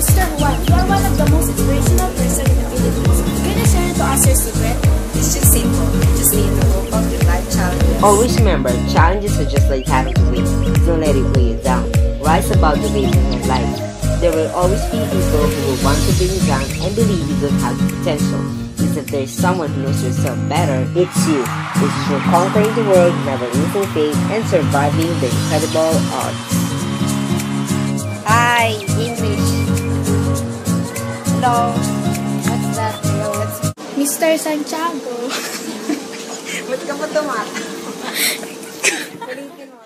Mr. Juan, you are one of the most inspirational person in the Philippines. Can you share to us your secret? It's just simple. You just need to cope up with life challenges. Always remember, challenges are just like having to win. Don't let it weigh you down. Rise above the waves in your life. There will always be people who will want to bring you down and believe you don't have the potential. Because if there is someone who knows yourself better, it's you. It's through conquering the world, never losing faith, and surviving the incredible odds. Hi, English. Hello. What's that? Hello, what's... Mr. Santiago. Ba't ka pa tumata? Ulitin mo.